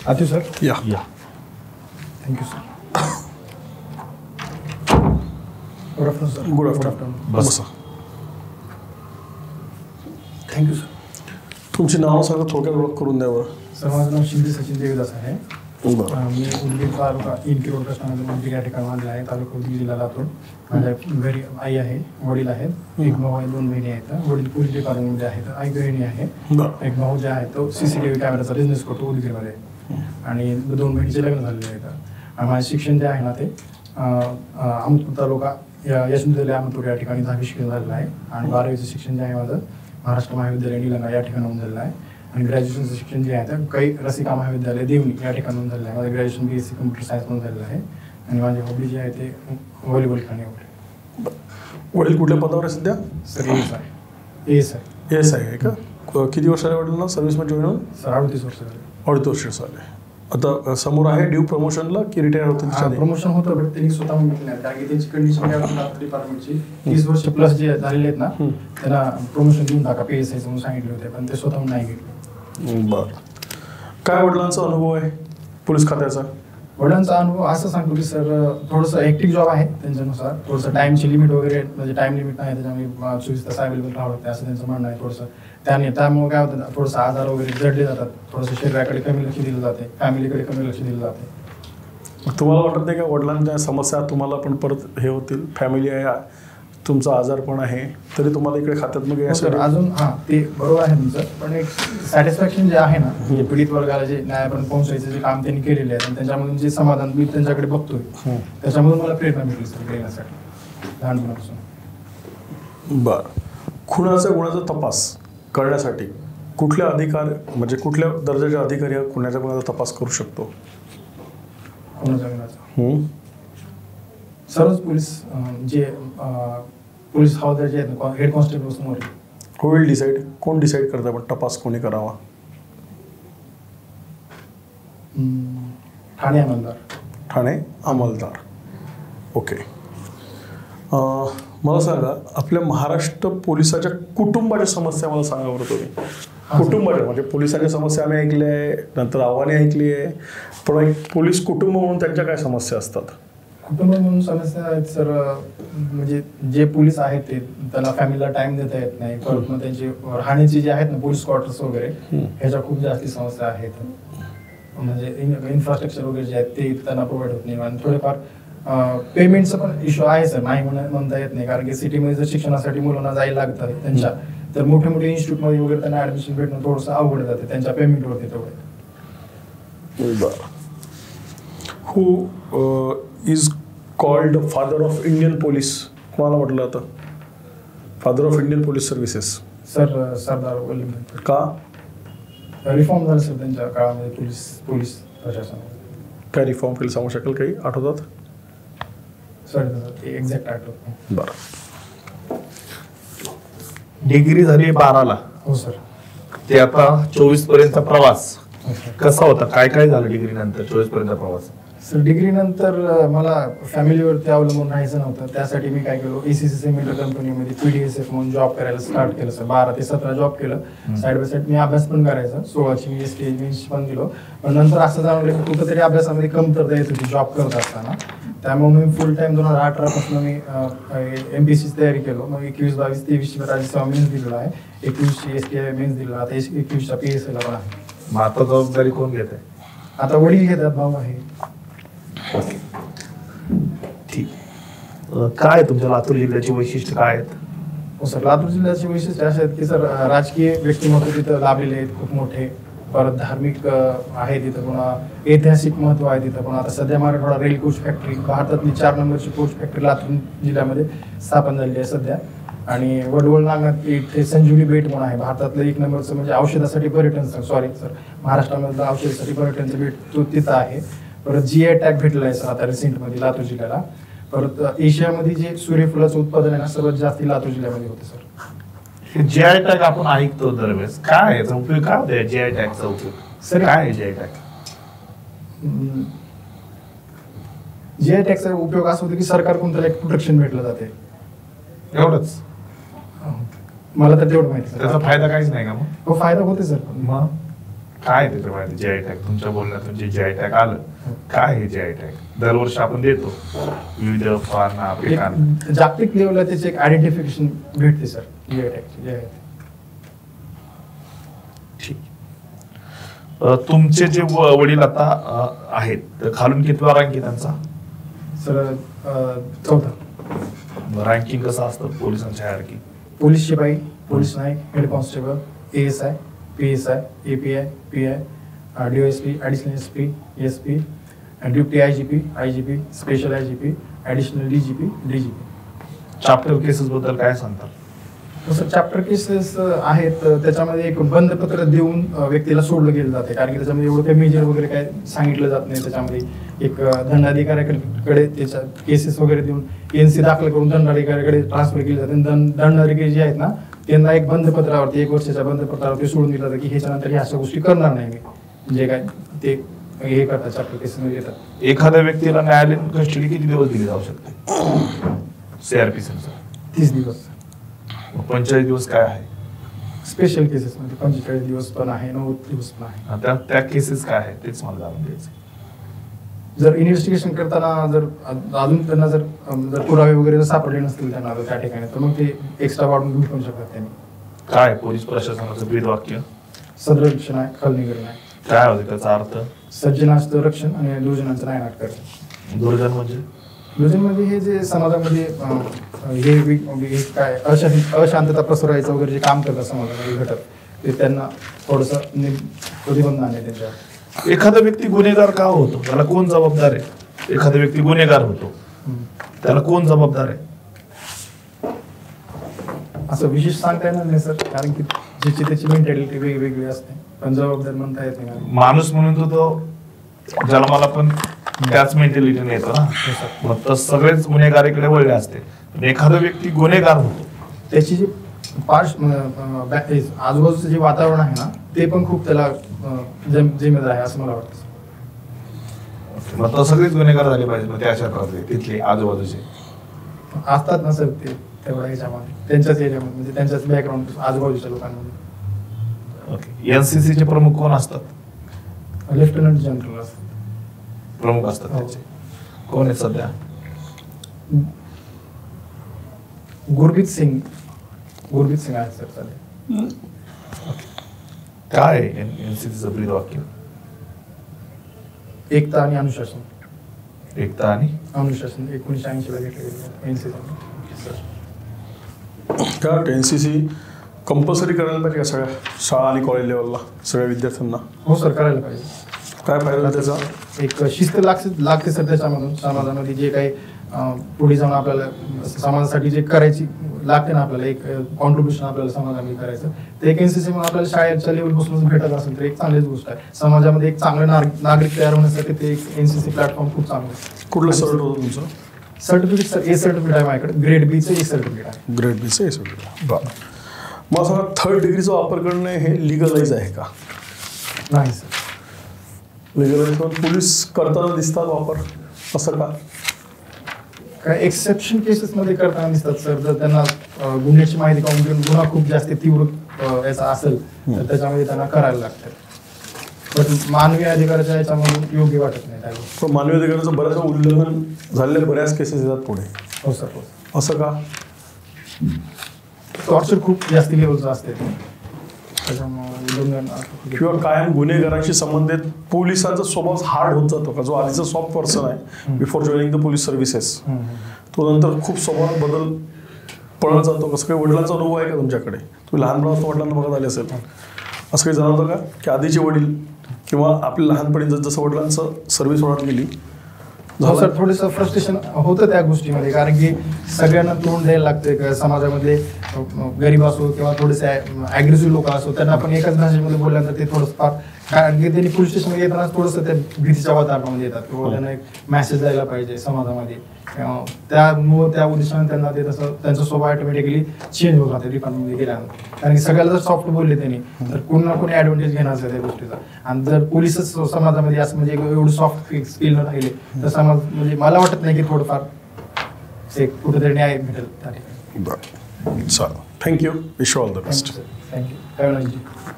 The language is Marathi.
आतिश सर या thank you sir. Good afternoon sir. Good afternoon. बसा. Thank you sir. तुमची नाव सांगा, थोडक्यात ओळख करून द्यावं. सर माझं नाव शिंदे सचिन देवीदास आहे. बरं. मी उदगीर तालुका इनकी रोड रस्त्यामध्ये या ठिकाणी बांधला आहे. तालुका उदगीर जिल्हा लातूर. माझ्या घरी आई आहे, वडील आहेत, एक भाऊ आहे, 2 बहिणी आहेत. वडील पोलीस डिपार्टमेंटमध्ये आहेत, आई गृहिणी आहे. एक भाऊ जे आहे तो CCTV कॅमेराचा बिझनेस करतो उदगीरमध्ये आणि 2 बहिणीचे लग्न झालेले आहेत. आणि माझे शिक्षण जे आहे ना ते अहमदपूर तालुका यशवंतविद्यालय अहमदपूर या ठिकाणी 10वी शिक्षण झालेलं आहे. आणि 12वीचं शिक्षण जे आहे माझं महाराष्ट्र महाविद्यालय निलंगा या ठिकाणी झालेलं आहे. आणि ग्रॅज्युएशनचं शिक्षण जे आहे ते काही रसिका महाविद्यालय देवणी या ठिकाणी झालेलं आहे. माझं ग्रॅज्युएशन BSc कम्प्युटर सायन्समधून झालेलं आहे. आणि माझी हॉबी जे आहे ते व्हॉलीबॉल खेळणे वगैरे. वडील कुठल्या पदावर आहे सध्या? सर AS आहे का? किती वर्ष झाले वडिलांना सर्व्हिसमध्ये जॉईन होऊन? सर 38 वर्ष झाले. 38 वर्ष झाले. आता समोर आहे ड्यू प्रमोशनला की रिटायर होतं? प्रमोशन होतं, पण त्यांनी स्वतः म्हटलं नाही, कारण की त्यांची कंडिशन काय होती डिपार्टमेंटची 30 वर्ष प्लस जे झालेले आहेत ना त्यांना प्रमोशन देऊन टाका PSI म्हणून सांगितले होते, पण ते स्वतःहून नाही घेतलं. बरं. काय वडिलांचा अनुभव आहे पोलीस खात्याचा? वडिलांचा अनुभव असं सांगतो की सर थोडंसं हेक्टिक जॉब आहे त्यांच्यानुसार. थोडंसं टाईमची लिमिट वगैरे म्हणजे टाईम लिमिट नाही, त्याच्यामुळे 24 तास अवेलेबल राहावं लागतं असं त्यांचं म्हणणं आहे. थोडंसं त्यामुळे काय होतं, थोडंसं आजार वगैरे जडले जातात, थोडंसं शरीराकडे कमी लक्ष दिलं जाते, फॅमिलीकडे कमी लक्ष दिलं जाते. तुम्हाला वाटत नाही का वडिलांच्या समस्या तुम्हाला पण परत हे होतील? फॅमिली आहे, तुमचा आजार पण आहे, तरी तुम्हाला इकडे खात्यात मग सर अजून ते बरोबर आहे तुमचं, पण एक सॅटिस्फॅक्शन जे आहे ना, म्हणजे पीडित वर्गाला जे न्यायापर्यंत पोहोचायचं जे काम त्यांनी केलेले आहे आणि त्यांच्यामधून जे समाधान मी त्यांच्याकडे बघतोय त्याच्यामधून मला प्रेरणा मिळली सर येण्यासाठी लहानपणापासून. बरं. खुनाचा गुन्ह्याचा तपास करण्यासाठी कुठल्या म्हणजे कुठल्या दर्जाचे अधिकारी हा खुनाच्या गुन्ह्याचा तपास करू शकतो? खुनाच्या गुन्ह्याचा सर्वच पोलीस जे पोलीस हवालदार जे आहेत ना, हेड कॉन्स्टेबल समोर होईल डिसाईड. कोण डिसाईड करतं पण तपास कोणी करावा? ठाणे अंमलदार. ठाणे अंमलदार. ओके. मला सांगा, आपल्या महाराष्ट्र पोलिसाच्या कुटुंबाच्या समस्या मला सांगा बरं तुम्ही. कुटुंबाच्या म्हणजे पोलिसांच्या समस्या आम्ही ऐकल्या आहे, नंतर आव्हाने ऐकली आहे, पण एक पोलीस कुटुंब म्हणून त्यांच्या काय समस्या असतात? कुटुंब म्हणून समस्या आहेत सर, म्हणजे जे पोलीस आहेत ते त्यांना फॅमिलीला टाइम देता येत नाही. परत मग त्यांची राहण्याची जे आहेत ना पोलीस क्वार्टर्स वगैरे ह्याच्या खूप जास्ती समस्या आहेत. म्हणजे इन्फ्रास्ट्रक्चर वगैरे जे आहेत ते त्यांना प्रोव्हाइड होत नाही. आणि थोडेफार पेमेंटचं पण इश्यू आहे सर, नाही म्हणता येत नाही, कारण की सिटीमध्ये जर शिक्षणासाठी मुलांना जायला लागतं त्यांच्या, तर मोठे मोठे इन्स्टिट्यूटमध्ये वगैरे त्यांना ऍडमिशन भेटणं थोडंसं अवघड जाते त्यांच्या पेमेंटवरती तेवढे. बरं. Who is called father of Indian police? कोणाला म्हटलं आता father of Indian police services? Sir Sardar Vallabhbhai. का? रिफॉर्म झालं सर त्यांच्या काळामध्ये पोलीस प्रशासन. काय रिफॉर्म केलं सांगू शकाल? काही आठवतात? सर ते एक्झॅक्ट आठवत. बरं. डिग्री झाली 12ला. हो सर. ते आता 24 पर्यंतचा प्रवास कसा होता? काय काय झालं डिग्री नंतर 24 पर्यंत प्रवास? सर डिग्री नंतर मला फॅमिलीवरती अवलंबून राहायचं नव्हतं, त्यासाठी मी काय केलं, ACC सेमिटर कंपनीमध्ये PDSF म्हणून जॉब करायला स्टार्ट केलं सर. 12 ते 17 जॉब केलं. साईड बाय साईड मी अभ्यास पण करायचा. 16ची मी ST पण दिलो. पण नंतर असं जाणवलं की कुठंतरी अभ्यासामध्ये कमतरता येत होती जॉब करत असताना. त्यामुळे मी फुल टाइम 2018 पासून मी MPSCची तयारी केलो. मग 21, 22, 23ची राज्यसेवा मेन्स दिलेला आहे, 21ची STI मेन्स दिलेला, आता 21चा PSIला पण आहे. मग आता जबाबदारी कोण घेत आहे? आता वडील घेतात, भाऊ आहे. ठीक. काय तुमच्या लातूर जिल्ह्याची वैशिष्ट्य काय आहेत? हो सर, लातूर जिल्ह्याची वैशिष्ट्य असे आहेत की सर राजकीय व्यक्तिमत्व तिथं लाभलेले आहेत खूप मोठे. परत धार्मिक आहे तिथं, पुन्हा ऐतिहासिक महत्व आहे तिथं. पण आता सध्या मराठवाडा रेल कोच फॅक्टरी, भारतातली 4 नंबरची कोच फॅक्टरी लातूर जिल्ह्यामध्ये स्थापन झालेली आहे सध्या. आणि वडवळ नागनाथ इथे संजीवनी बेट म्हणून आहे, भारतातलं 1 नंबरचं म्हणजे औषधासाठी पर्यटन महाराष्ट्रामधलं औषधासाठी पर्यटनचं बेट तो तिथं आहे. परत GI टॅग भेटलेला आहे सर आता रिसेंटमध्ये लातूर जिल्ह्याला. परत एशियामध्ये जे सूर्यफुलाचं उत्पादन आहे ना सर्वात जास्त लातूर जिल्ह्यामध्ये होतं सर. GI टॅग आपण ऐकतो दरवेळेस, काय याचा उपयोग? काय होता GI टॅगचा उपयोग? सर काय आहे GI टॅग? GI टॅगचा उपयोग असा होतो की सरकारकडून त्याला एक प्रोटेक्शन भेटलं जाते, एवढंच. मला तर तेवढं माहिती. त्याचा फायदा काहीच नाही का मग? हो फायदा होते सर. मग काय त्याच्यामध्ये जे टॅग तुमच्या बोलण्यातून जे टॅग आलं काय आहे जे टॅग दरवर्षी आपण देतो विविध फळांना पिकांना एक जागतिक लेवलला त्याचे एक आयडेंटिफिकेशन भेटते सर जे ठीक. तुमचे जे वडील आता आहेत तर खालून कितवा रँक आहे त्यांचा सर 4था रँकिंग कसं असतं पोलिसांच्या हायरार्की पोलीस शिपाई पोलीस नाईक head constable ASI PSI API PI DOSP additional SP SP ड्युटी IGP special IGP additional DGP chapter cases बद्दल काय सांगतात तसं चॅप्टर केसेस आहेत त्याच्यामध्ये एक बंद पत्र देऊन व्यक्तीला सोडलं गेलं जाते कारण की त्याच्यामध्ये एवढं काही मेजर वगैरे काय सांगितलं जात नाही त्याच्यामध्ये एक दंडाधिकाऱ्याकडे त्याच्या केसेस वगैरे देऊन NC दाखल करून दंडाधिकाऱ्याकडे ट्रान्सफर केले जाते दंडाधिकारी जे आहेत ना त्यांना एक बंद पत्रावरती 1 वर्षाच्या बंद पत्रावरती सोडून दिलं जातं की ह्याच्यानंतर ह्या अशा गोष्टी करणार नाही मी जे काय ते हे करतात चॅप्टर केसेस मध्ये येतात. एखाद्या व्यक्तीला न्यायालयीन कस्टडी किती दिवस दिली जाऊ शकते CRPC नुसार 30 दिवस 45 दिवस काय आहे स्पेशल केसेस मध्ये 45 दिवस पण आहे 90 दिवस पण आहे. त्या केसेस काय आहे तेच मला जाणून घ्यायचं. जर इन्व्हेस्टिगेशन करताना जर अजून त्यांना जर पुरावे वगैरे जर सापडले नसतील त्यांना त्या ठिकाणी तर मग ते एक्स्ट्रा वाढून घेऊ पण शकतात त्यांनी. काय पोलीस प्रशासनाचं ब्रीद वाक्य सदरक्षण आहे खलनिग्रह आहे काय होते त्याचा अर्थ सज्जनाचं रक्षण आणि दुर्जनाचं नायनाट करणं. दुर्जन म्हणजे दुर्जन म्हणजे हे जे समाजामध्ये हे काय अशांतता पसरवायचं वगैरे जे काम करतात समाजामध्ये घटक ते त्यांना थोडंसं प्रतिबंध आहे त्यांच्यावर. एखादा व्यक्ती गुन्हेगार का होतो त्याला कोण जबाबदार आहे एखादा व्यक्ती गुन्हेगार होतो त्याला कोण जबाबदार आहे असं विशेष सांगता येणार नाही सर कारण की ज्याची त्याची मेंटॅलिटी वेगवेगळी असते पण जबाबदार म्हणता येत नाही. माणूस म्हणून तो जन्माला पण त्याच मेंटॅलिटीने येतो ना मग तर सगळेच गुन्हेगारीकडे वळले असते पण एखादा व्यक्ती गुन्हेगार होतो त्याची जी आजूबाजूचं जे वातावरण आहे ना ते पण खूप त्याला जिम्मेदार आहे असं मला वाटतं. मग तर सगळेच गुन्हेगार झाले पाहिजे मग त्या क्षेत्रातले तिथले आजूबाजूचे असतात ना सर ते तेवढ्या ह्याच्यामध्ये त्यांच्याच एरियामध्ये म्हणजे त्यांच्याच बॅकग्राऊंड आजूबाजूच्या लोकांमध्ये. NCC चे प्रमुख कोण असतात लेफ्टनंट जनरल असतात प्रमुख असतात त्याचे कोण आहेत सध्या गुरबीत सिंग आहेत सर सध्या. काय NCCचं ब्रीद वाक्य एकता आणि अनुशासन एकता आणि अनुशासन 1980 ला घेतलं गेलं NCC. का NCC कंपल्सरी करायला पाहिजे का सगळ्या शाळा आणि कॉलेज लेवलला सगळ्या विद्यार्थ्यांना. हो सर करायला पाहिजे. काय फायदा त्याचा एक शिस्त लागते सर त्याच्यामधून समाजामध्ये जे काही पुढे जाऊन आपल्याला समाजासाठी जे करायची लागते ना आपल्याला एक कॉन्ट्रीब्युशन आपल्याला समाजामध्ये करायचं ते एक NCC म्हणून आपल्याला शाळेच्या लेवलपासून भेटत असेल तर एक चांगलीच गोष्ट आहे. समाजामध्ये एक चांगले नागरिक तयार होण्यासाठी ते एक NCC प्लॅटफॉर्म खूप चांगलं आहे. कुठलं सर्टिफिकेट होतं तुमचं सर्टिफिकेट सर A सर्टिफिकेट आहे माझ्याकडे ग्रेड B चं A सर्टिफिकेट आहे. ग्रेड B चं A सर्टिफिकेट. बरं मग सगळं 3rd डिग्रीचा वापर करणं हे लिगलाइज आहे का नाही सर लिगलाइज करून पोलीस करताना दिसतात वापर असं का काय एक्सेप्शन केसेसमध्ये करताना दिसतात सर जर त्यांना गुन्ह्याची माहिती काढून देऊन गुन्हा खूप जास्त तीव्र याचा असेल तर त्याच्यामध्ये त्यांना करायला लागतं पण मानवी अधिकाराच्या याच्यामधून योग्य वाटत नाही त्यावेळी. पण मानवी अधिकाराचं बऱ्याच उल्लंघन झालेले बऱ्याच केसेस येतात पुढे. हो सर हो असं का टॉर्चर खूप जास्त लेवलचं असते त्याच्यामुळे उल्लंघन किंवा कायम गुन्हेगारांशी संबंधित पोलिसांचा स्वभाव हार्ड होत जातो का जो आधीचा सॉफ्ट पर्सन आहे before joining the police services तो नंतर खूप स्वभावात बदल पडत जातो. कसं काही वडिलांचा अनुभव आहे का तुमच्याकडे तुम्ही लहानपणापासून वडिलांना बघत आले असेल असं काही जाणवतं का की आधीचे वडील किंवा आपल्या लहानपणी जसं वडिलांचं सर्व्हिस वाढत गेली हो सर थोडंसं फ्रस्ट्रेशन होतं त्या गोष्टीमध्ये कारण की सगळ्यांना तोंड द्यायला लागते समाजामध्ये गरीब असो किंवा थोडेसे ॲग्रेसिव्ह लोक असो त्यांना पण एकाच भाषेमध्ये बोलल्यानंतर ते थोडंसं फार कारण की त्यांनी पोलीस स्टेशनमध्ये येताना थोडंसं त्या भीतीच्या वातावरणामध्ये येतात किंवा त्यांना एक मेसेज द्यायला पाहिजे समाजामध्ये त्यामुळे त्या उद्देशाने त्यांना ते तसं त्यांचा स्वभाव ऑटोमॅटिकली चेंज होत राहते डिपार्टमेंटमध्ये गेल्यानंतर कारण की सगळ्याला जर सॉफ्ट बोलले त्यांनी तर कोणी ना कोणी ॲडव्हान्टेज घेणार त्या गोष्टीचा आणि जर पोलीसच समाजामध्ये असं म्हणजे एवढं सॉफ्ट स्किल राहिले तर समाज म्हणजे मला वाटत नाही की थोडंफार एक कुठेतरी न्याय भेटेल त्या ठिकाणी. बरं चालेल thank you wish all the best. Thank you have a nice day.